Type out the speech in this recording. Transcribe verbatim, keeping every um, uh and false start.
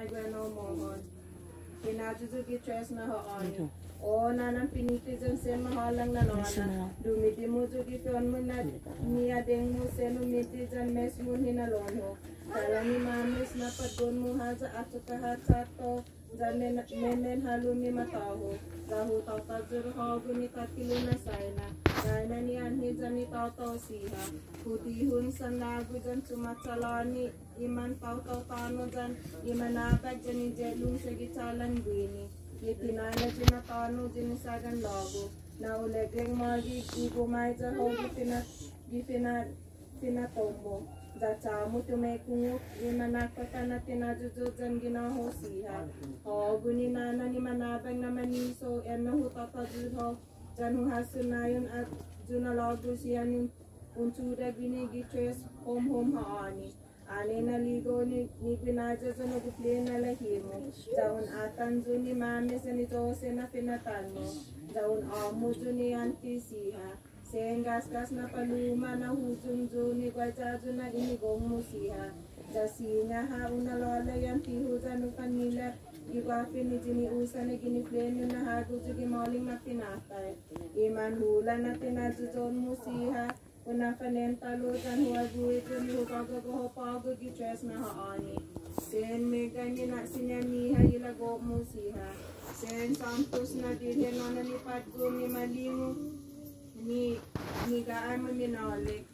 Bueno mohon. Pinajujugi tres na hoani. O nanang pinitijan sen mahalang na nona. Dumiti mo jugi kon mo na niya deng mo sen umitijan mes mo hinalon ho. Kala ni mamis na padon mo haja ato kahatsato. Jamen menen halumi mataho. Gahu tau tajur hagu ni katilu na saina. Naina ni anhi jani tau tau siha. Putihun san lagu jan cuma calani. Iman tau tau tano jan. Iman abad jani jelung segi calan buini. Itinala jina tano jini sagan lagu. Na ulegeng magi ibu maija ho gifina gifina fina tombo. Jacamu tumekungu imanakota na tinajuju jan gina ho siha. Ho guni nana ni manabang na maniso ena hu tatajud ho. Jan hu hasunayon at juna lagu siya ni uncuda gini gitres hom hom haani. Ane na ligo ni ni pinaja jan ugufle na lahimo. Jaun atan juni mame sa ni jose na pinatano. Jaun amu juni anti siha. Sen gas-gas na paluma na hujung juni kwa jaju na inigong musiha. Jasinya ha una lola yan tihu janu kanila. Iwafi ni jini usa ni giniflenyo na hagu jugi mauling na tinatay. Iman hula na tinajujon musiha. Una kanentalo jan huwagui juni hukagago hopago gitres na haani. Sen mega ni na sinyamiha ilago musiha. Sen santos na dirhen na ni patgo ni malingu. Ni ni gaan mo minalik